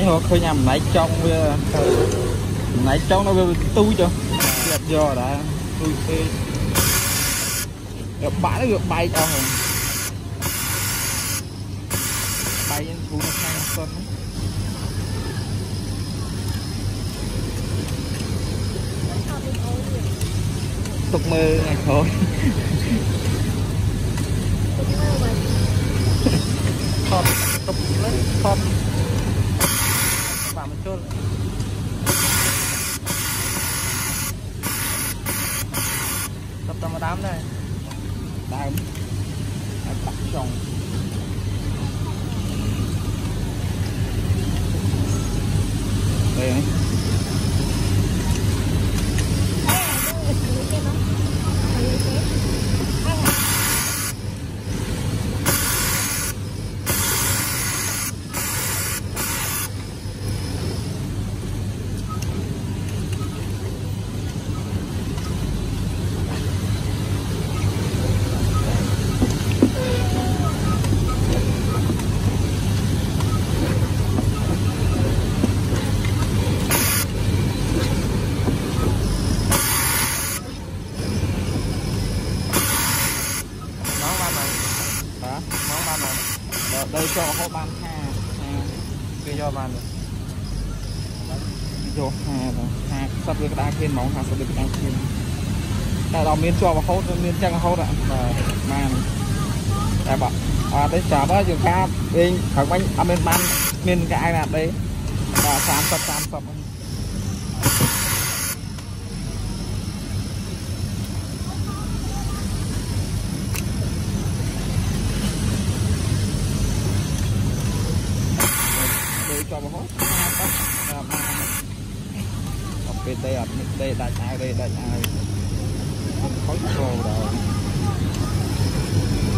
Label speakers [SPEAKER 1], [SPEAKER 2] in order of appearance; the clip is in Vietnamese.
[SPEAKER 1] nó khơi nhầm nãy trong nó tôi cho đẹp giờ đã tôi bãi nó được bay cho rồi bay lên khu nó sang sân tục mơ ngày thôi thọt tục lên thọt vào một chút tập tầm đám đây đám bắt chồng đây đây cho họ ban kia cho ban được vô hà sắp được đa khiên máu hà sắp được đa khiên tại đó miền cho vào hốt miền chẳng hốt ạ mà tại bảo đấy chả bao giờ ca bên thằng bánh bên ban miền cái là đây và sam sập cho vào hốt bên đây đại ai khó rồi